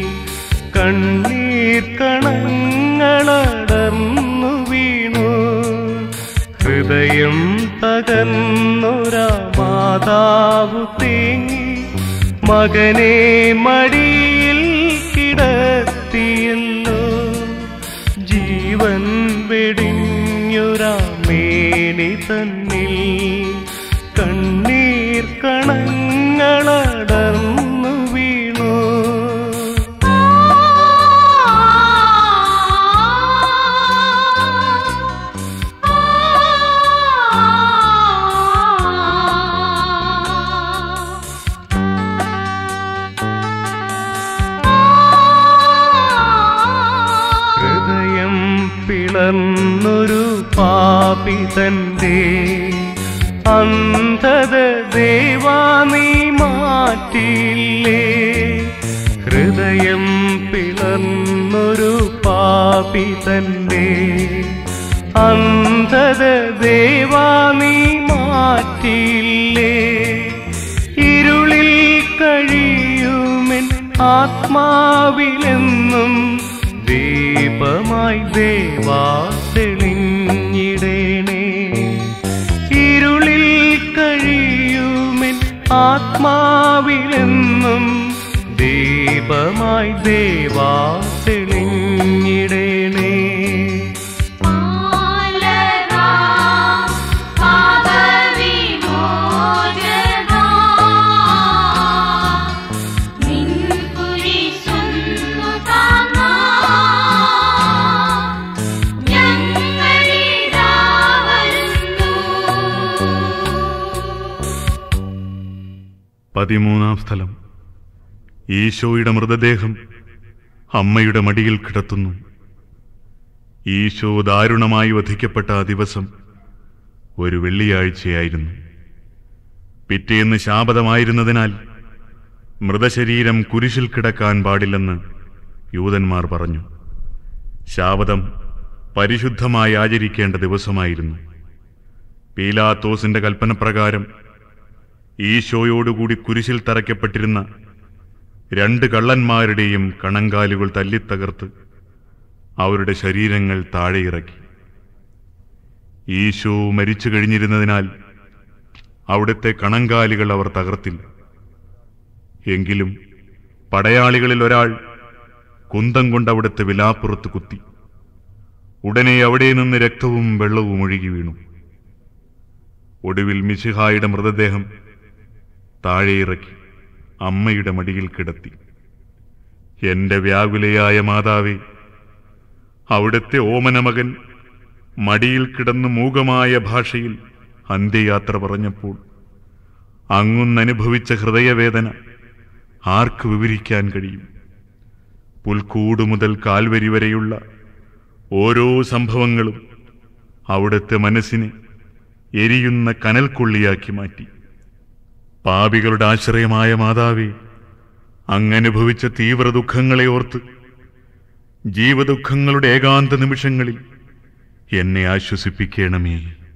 കണ്ണീർ കണങ്ങളടർന്നു വീണു. ഹൃദയം തകർന്നൊരാ മാതാവു തേങ്ങി മകനെ മടിയിൽ കിടത്തിയല്ലോ. ജീവൻ വെടിഞ്ഞൊരാ മേനി തന്നിൽ കണ്ണീർ കണങ്ങളടർന്നു വീണു. പിളർന്നൊരു പാപി തന്റെ അന്ധത ദേവാ നീ മാറ്റിയില്ലേ. ഹൃദയം പിളർന്നൊരു പാപി തന്റെ അന്ധത ദേവാ നീ മാറ്റിയില്ലേ. ഇരുളിൽ കഴിയുമെൻ ആത്മാവിലെന്നും ദീപമായി ദേവാ തെളിഞ്ഞിടേണേ. ഇരുളിൽ കഴിയുമെൻ ആത്മാവിലെന്നും ദീപമായി ദേവാ തെളിഞ്ഞിടേണേ. പതിമൂന്നാം സ്ഥലം. ഈശോയുടെ മൃതദേഹം അമ്മയുടെ മടിയിൽ കിടത്തുന്നു. ഈശോ ദാരുണമായി വധിക്കപ്പെട്ട ആ ദിവസം ഒരു വെള്ളിയാഴ്ചയായിരുന്നു. പിറ്റേന്ന് ശാബതമായിരുന്നതിനാൽ മൃതശരീരം കുരിശിൽ കിടക്കാൻ പാടില്ലെന്ന് യൂദന്മാർ പറഞ്ഞു. ശാബതം പരിശുദ്ധമായി ആചരിക്കേണ്ട ദിവസമായിരുന്നു. പീലാത്തോസിന്റെ കൽപ്പനപ്രകാരം ഈശോയോടുകൂടി കുരിശിൽ തറയ്ക്കപ്പെട്ടിരുന്ന 2 കള്ളന്മാരുടെയും കണങ്കാലുകൾ തല്ലിത്തകർത്ത് അവരുടെ ശരീരങ്ങൾ താഴെയിറക്കി. ഈശോ മരിച്ചു കഴിഞ്ഞിരുന്നതിനാൽ അവിടുത്തെ കണങ്കാലുകൾ അവർ തകർത്തില്ല. എങ്കിലും പടയാളികളിൽ ഒരാൾ കുന്തം കൊണ്ട് അവിടുത്തെ വിലാപ്പുറത്ത് കുത്തി. ഉടനെ അവിടെ നിന്ന് രക്തവും വെള്ളവും ഒഴുകി വീണു. ഒടുവിൽ മിശിഹായുടെ മൃതദേഹം താഴെയിറക്കി അമ്മയുടെ മടിയിൽ കിടത്തി. എന്റെ വ്യാകുലയായ മാതാവേ, അവിടുത്തെ ഓമനമകൻ മടിയിൽ കിടന്ന് മൂകമായ ഭാഷയിൽ അന്ത്യയാത്ര പറഞ്ഞപ്പോൾ അങ്ങുന്നനുഭവിച്ച ഹൃദയവേദന ആർക്ക് വിവരിക്കാൻ കഴിയും? പുൽക്കൂട് മുതൽ കാൽവരി വരെയുള്ള ഓരോ സംഭവങ്ങളും അവിടുത്തെ മനസ്സിനെ എരിയുന്ന കനൽക്കൊള്ളിയാക്കി മാറ്റി. പാപികളുടെ ആശ്രയമായ മാതാവേ, അങ്ങനുഭവിച്ച തീവ്ര ദുഃഖങ്ങളെ ഓർത്ത് ജീവദുഃഖങ്ങളുടെ ഏകാന്ത നിമിഷങ്ങളിൽ എന്നെ ആശ്വസിപ്പിക്കണമേ.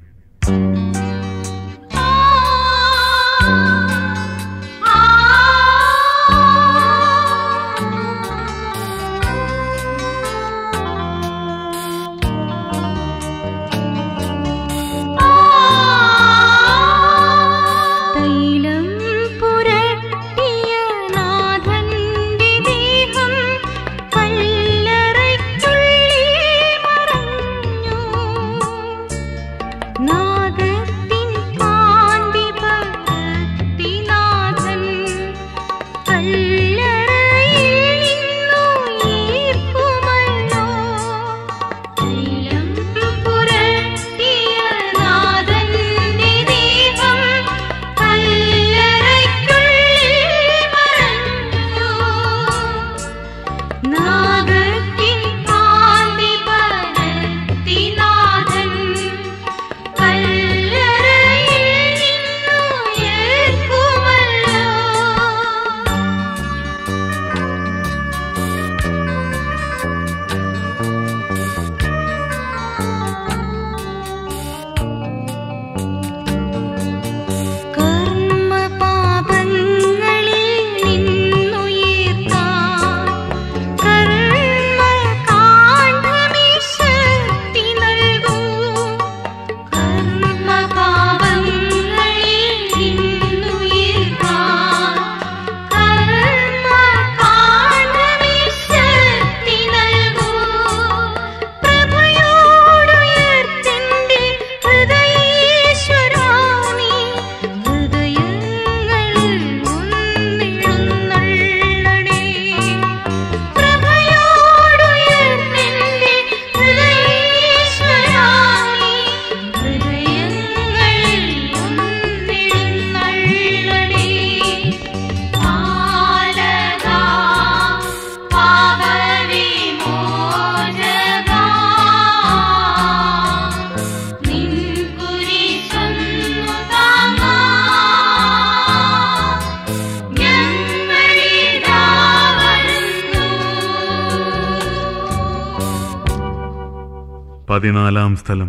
പതിനാലാം സ്ഥലം.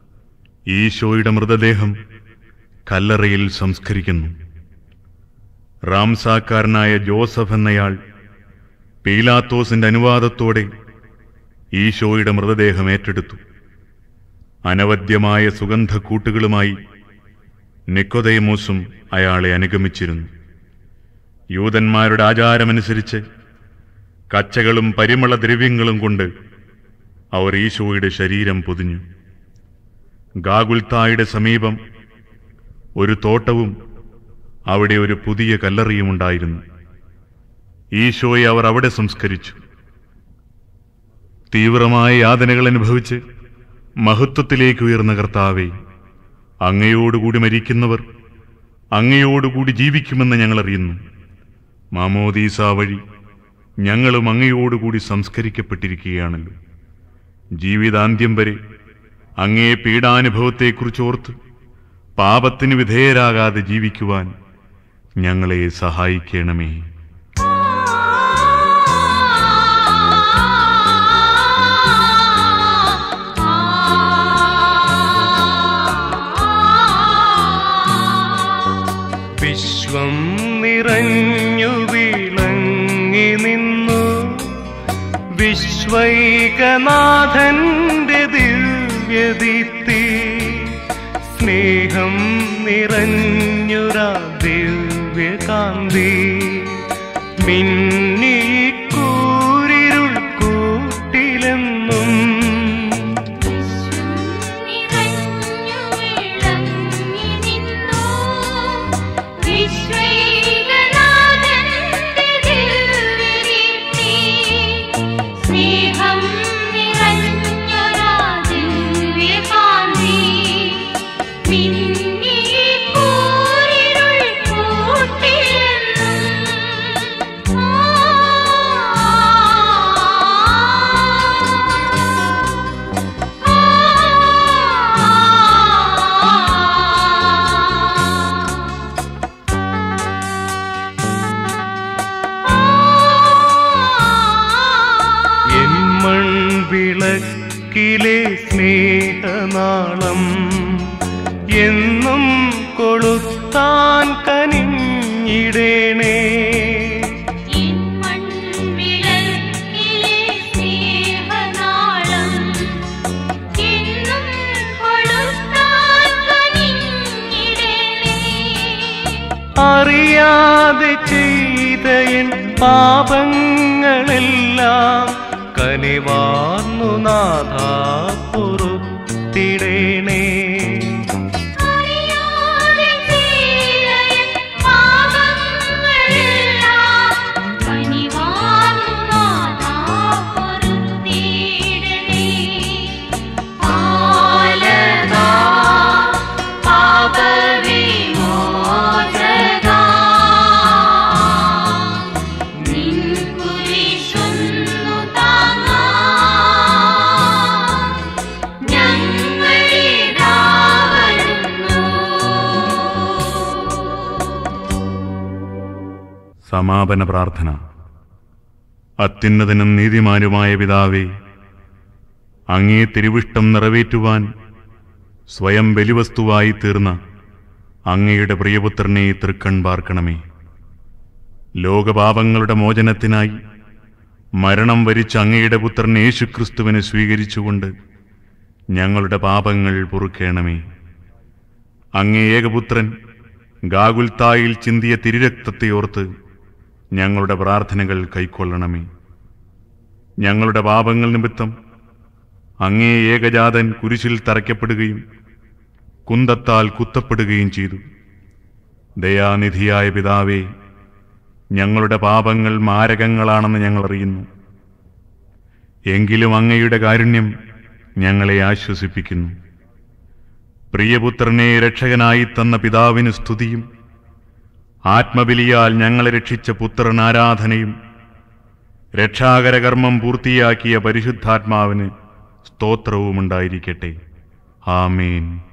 ഈശോയുടെ മൃതദേഹം കല്ലറയിൽ സംസ്കരിക്കുന്നു. റാംസാക്കാരനായ ജോസഫ് എന്നയാൾ പീലാത്തോസിന്റെ അനുവാദത്തോടെ ഈശോയുടെ മൃതദേഹം ഏറ്റെടുത്തു. അനവദ്യമായ സുഗന്ധക്കൂട്ടുകളുമായി നിക്കോദേമോസും അയാളെ അനുഗമിച്ചിരുന്നു. യൂദന്മാരുടെ ആചാരമനുസരിച്ച് കച്ചകളും പരിമള ദ്രവ്യങ്ങളും കൊണ്ട് അവർ ഈശോയുടെ ശരീരം പൊതിഞ്ഞു. ഗാഗുൽത്തായുടെ സമീപം ഒരു തോട്ടവും അവിടെ ഒരു പുതിയ കല്ലറിയുമുണ്ടായിരുന്നു. ഈശോയെ അവർ അവിടെ സംസ്കരിച്ചു. തീവ്രമായ യാതനകൾ അനുഭവിച്ച് മഹത്വത്തിലേക്ക് ഉയർന്ന കർത്താവേ, അങ്ങയോടുകൂടി മരിക്കുന്നവർ അങ്ങയോടുകൂടി ജീവിക്കുമെന്ന് ഞങ്ങൾ അറിയുന്നു. മാമോദീസ വഴി ഞങ്ങളും അങ്ങയോടുകൂടി സംസ്കരിക്കപ്പെട്ടിരിക്കുകയാണല്ലോ. ജീവിതാന്ത്യം വരെ അങ്ങേ പീഡാനുഭവത്തെക്കുറിച്ചോർത്ത് പാപത്തിന് വിധേയരാകാതെ ജീവിക്കുവാൻ ഞങ്ങളെ സഹായിക്കണമേ. വിശ്വം നിറഞ്ഞു വിളങ്ങും ശ്വൈകനാഥന്റെ ദിവ്യദീപ്തി സ്നേഹം നിറഞ്ഞൊരാ ദിവ്യകാന്തി മിന്നി കൂരിരുൾ കൂട്ടിലെന്നും വിളക്കിലെ സ്നേഹനാളം എന്നും കൊളുത്താൻ കനിഞ്ഞിടേണേ. അറിയാതെ ചെയ്ത എൻ പാപങ്ങളെല്ലാം കനിവാർന്നു നാഥാ പൊറുത്തിടേണേ. സമാപന പ്രാർത്ഥന. അത്യുന്നതനും നീതിമാനുമായ പിതാവേ, അങ്ങേ തിരുവിഷ്ടം നിറവേറ്റുവാൻ സ്വയം ബലിവസ്തുവായി തീർന്ന അങ്ങയുടെ പ്രിയപുത്രനെ തൃക്കൺ പാർക്കണമേ. ലോകപാപങ്ങളുടെ മോചനത്തിനായി മരണം വരിച്ച അങ്ങയുടെ പുത്രൻ യേശുക്രിസ്തുവിനെ സ്വീകരിച്ചുകൊണ്ട് ഞങ്ങളുടെ പാപങ്ങൾ പൊറുക്കേണമേ. അങ്ങേ ഏകപുത്രൻ ഗാഗുൽത്തായിൽ ചിന്തിയ തിരുരക്തത്തെ ഓർത്ത് ഞങ്ങളുടെ പ്രാർത്ഥനകൾ കൈക്കൊള്ളണമേ. ഞങ്ങളുടെ പാപങ്ങൾ നിമിത്തം അങ്ങേ ഏകജാതൻ കുരിശിൽ തറയ്ക്കപ്പെടുകയും കുന്തത്താൽ കുത്തപ്പെടുകയും ചെയ്തു. ദയാനിധിയായ പിതാവേ, ഞങ്ങളുടെ പാപങ്ങൾ മാരകങ്ങളാണെന്ന് ഞങ്ങൾ അറിയുന്നു. എങ്കിലും അങ്ങയുടെ കാരുണ്യം ഞങ്ങളെ ആശ്വസിപ്പിക്കുന്നു. പ്രിയപുത്രനെ രക്ഷകനായി തന്ന പിതാവിന് സ്തുതിയും ആത്മബലിയാൽ ഞങ്ങളെ രക്ഷിച്ച പുത്രൻ ആരാധനയും രക്ഷാകരകർമ്മം പൂർത്തിയാക്കിയ പരിശുദ്ധാത്മാവിന് സ്തോത്രവുമുണ്ടായിരിക്കട്ടെ. ആമേൻ.